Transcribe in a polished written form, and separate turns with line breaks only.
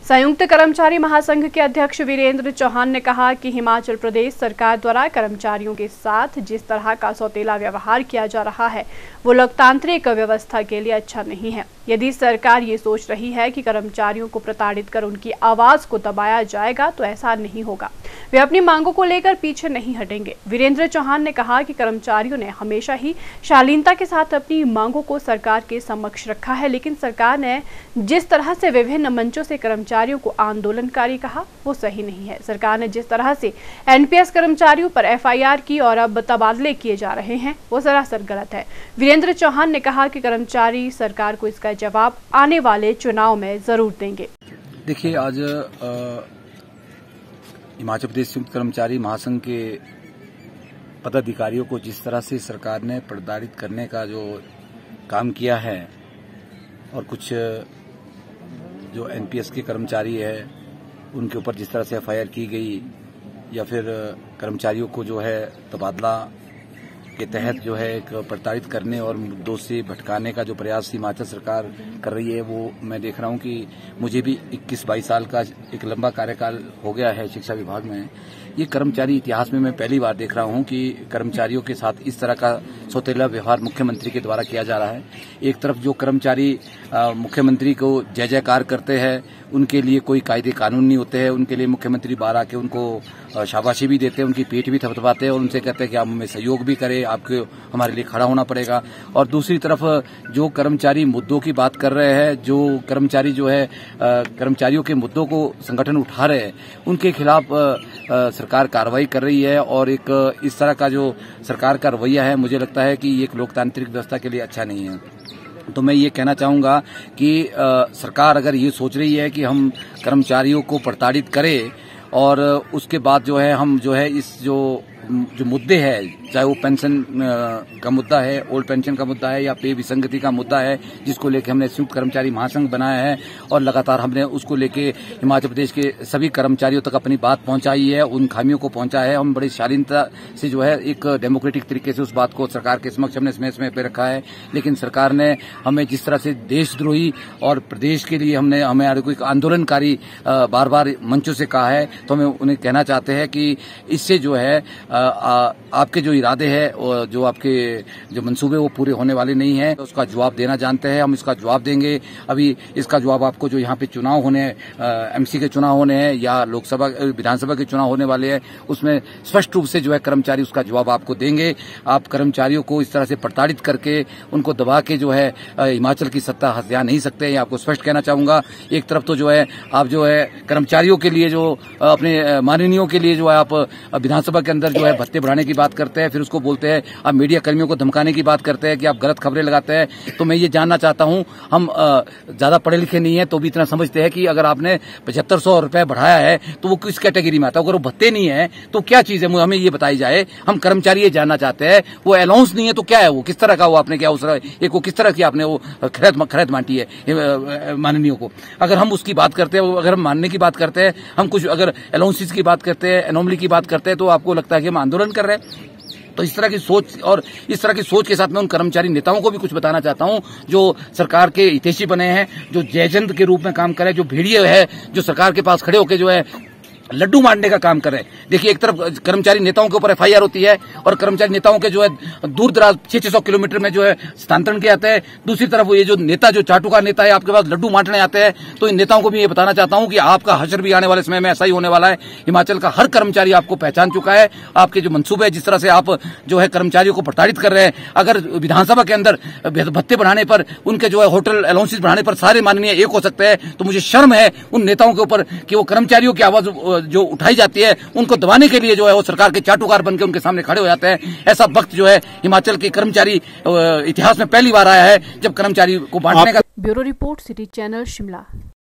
संयुक्त कर्मचारी महासंघ के अध्यक्ष वीरेंद्र चौहान ने कहा कि हिमाचल प्रदेश सरकार द्वारा कर्मचारियों के साथ जिस तरह का सौतेला व्यवहार किया जा रहा है वो लोकतांत्रिक व्यवस्था के लिए अच्छा नहीं है। यदि सरकार ये सोच रही है कि कर्मचारियों को प्रताड़ित कर उनकी आवाज को दबाया जाएगा तो ऐसा नहीं होगा। वे अपनी मांगों को लेकर पीछे नहीं हटेंगे। वीरेंद्र चौहान ने कहा कि कर्मचारियों ने हमेशा ही शालीनता के साथ अपनी मांगों को सरकार के समक्ष रखा है, लेकिन सरकार ने जिस तरह से विभिन्न मंचों से कर्मचारियों को आंदोलनकारी कहा वो सही नहीं है। सरकार ने जिस तरह से एनपीएस कर्मचारियों पर एफआईआर की और अब तबादले किए जा रहे हैं वो सरासर गलत है। वीरेंद्र चौहान ने कहा कि कर्मचारी सरकार को इसका जवाब आने वाले चुनाव में जरूर देंगे।
देखिए, आज हिमाचल प्रदेश संयुक्त कर्मचारी महासंघ के पदाधिकारियों को जिस तरह से सरकार ने प्रताड़ित करने का जो काम किया है और कुछ जो एनपीएस के कर्मचारी है उनके ऊपर जिस तरह से एफआईआर की गई या फिर कर्मचारियों को जो है तबादला के तहत जो है एक प्रताड़ित करने और मुद्दों से भटकाने का जो प्रयास हिमाचल सरकार कर रही है वो मैं देख रहा हूं कि मुझे भी 21-22 साल का एक लंबा कार्यकाल हो गया है शिक्षा विभाग में। ये कर्मचारी इतिहास में मैं पहली बार देख रहा हूं कि कर्मचारियों के साथ इस तरह का सौतेला व्यवहार मुख्यमंत्री के द्वारा किया जा रहा है। एक तरफ जो कर्मचारी मुख्यमंत्री को जय जयकार करते हैं, उनके लिए कोई कायदे कानून नहीं होते हैं, उनके लिए मुख्यमंत्री बाहर आके उनको शाबाशी भी देते हैं, उनकी पीठ भी थपथपाते हैं और उनसे कहते हैं कि आप हमें सहयोग भी करें, आपको हमारे लिए खड़ा होना पड़ेगा। और दूसरी तरफ जो कर्मचारी मुद्दों की बात कर रहे हैं, जो कर्मचारी जो है कर्मचारियों के मुद्दों को संगठन उठा रहे हैं, उनके खिलाफ सरकार कार्रवाई कर रही है और एक इस तरह का जो सरकार का रवैया है मुझे लगता है कि एक लोकतांत्रिक व्यवस्था के लिए अच्छा नहीं है। तो मैं ये कहना चाहूंगा कि सरकार अगर ये सोच रही है कि हम कर्मचारियों को प्रताड़ित करें और उसके बाद जो है हम जो है इस जो मुद्दे हैं, चाहे वो पेंशन का मुद्दा है, ओल्ड पेंशन का मुद्दा है या पे विसंगति का मुद्दा है, जिसको लेके हमने संयुक्त कर्मचारी महासंघ बनाया है और लगातार हमने उसको लेके हिमाचल प्रदेश के सभी कर्मचारियों तक अपनी बात पहुंचाई है, उन खामियों को पहुंचाया है। हम बड़ी शालीनता से जो है एक डेमोक्रेटिक तरीके से उस बात को सरकार के समक्ष हमने समय पे रखा है। लेकिन सरकार ने हमें जिस तरह से देशद्रोही और प्रदेश के लिए हमें कोई आंदोलनकारी बार बार मंचों से कहा है, तो हमें उन्हें कहना चाहते हैं कि इससे जो है आपके जो इरादे हैं, जो आपके जो मंसूबे वो पूरे होने वाले नहीं हैं। तो उसका जवाब देना जानते हैं, हम इसका जवाब देंगे। अभी इसका जवाब आपको जो यहाँ पे चुनाव होने एमसी के चुनाव होने हैं या लोकसभा विधानसभा के चुनाव होने वाले हैं, उसमें स्पष्ट रूप से जो है कर्मचारी उसका जवाब आपको देंगे। आप कर्मचारियों को इस तरह से प्रताड़ित करके उनको दबा के जो है हिमाचल की सत्ता हथिया नहीं सकते। ये आपको स्पष्ट कहना चाहूंगा। एक तरफ तो जो है आप जो है कर्मचारियों के लिए जो अपने माननीयों के लिए जो है आप विधानसभा के अंदर जो है भत्ते बढ़ाने की बात करते हैं, फिर उसको बोलते हैं आप मीडिया कर्मियों को धमकाने की बात करते हैं कि आप गलत खबरें लगाते हैं। तो मैं ये जानना चाहता हूं, हम ज्यादा पढ़े लिखे नहीं है तो भी इतना समझते हैं कि अगर आपने 7500 रुपए बढ़ाया है तो वो किस कैटेगरी में आता है। अगर वो भत्ते नहीं है तो क्या चीज है, हमें ये बताई जाए। हम कर्मचारी ये जानना चाहते हैं, वो अलाउंस नहीं है तो क्या है, वो किस तरह का, वो आपने क्या एक वो किस तरह की आपने वो खैरत बांटी है माननीयों को। अगर हम उसकी बात करते हैं, अगर हम मानने की बात करते हैं, हम कुछ अगर अलाउंसेस की बात करते हैं, एनोमली की बात करते हैं, तो आपको लगता है कि हम आंदोलन कर रहे हैं। तो इस तरह की सोच और इस तरह की सोच के साथ मैं उन कर्मचारी नेताओं को भी कुछ बताना चाहता हूं जो सरकार के हितैषी बने हैं, जो जयचंद के रूप में काम करे, जो भेड़िए है, जो सरकार के पास खड़े होकर जो है लड्डू मारने का काम कर रहे हैं। देखिए, एक तरफ कर्मचारी नेताओं के ऊपर एफआईआर होती है और कर्मचारी नेताओं के जो है दूर दराज 600 किलोमीटर में जो है स्थानांतरण किए जाते हैं। दूसरी तरफ ये जो नेता, जो चाटुकार नेता है, आपके पास लड्डू बांटने आते हैं। तो इन नेताओं को भी ये बताना चाहता हूं कि आपका हश्र भी आने वाले समय में ऐसा ही होने वाला है। हिमाचल का हर कर्मचारी आपको पहचान चुका है। आपके जो मंसूबे है, जिस तरह से आप जो है कर्मचारियों को प्रताड़ित कर रहे हैं, अगर विधानसभा के अंदर भत्ते बढ़ाने पर, उनके जो है होटल अलाउंसेस बढ़ाने पर सारे माननीय एक हो सकते हैं, तो मुझे शर्म है उन नेताओं के ऊपर कि वो कर्मचारियों की आवाज जो उठाई जाती है उनको दबाने के लिए जो है वो सरकार के चाटुकार बनकर उनके सामने खड़े हो जाते हैं। ऐसा वक्त जो है हिमाचल के कर्मचारी इतिहास में पहली बार आया है जब कर्मचारी को बांटने का।
Bureau report, city channel, Shimla.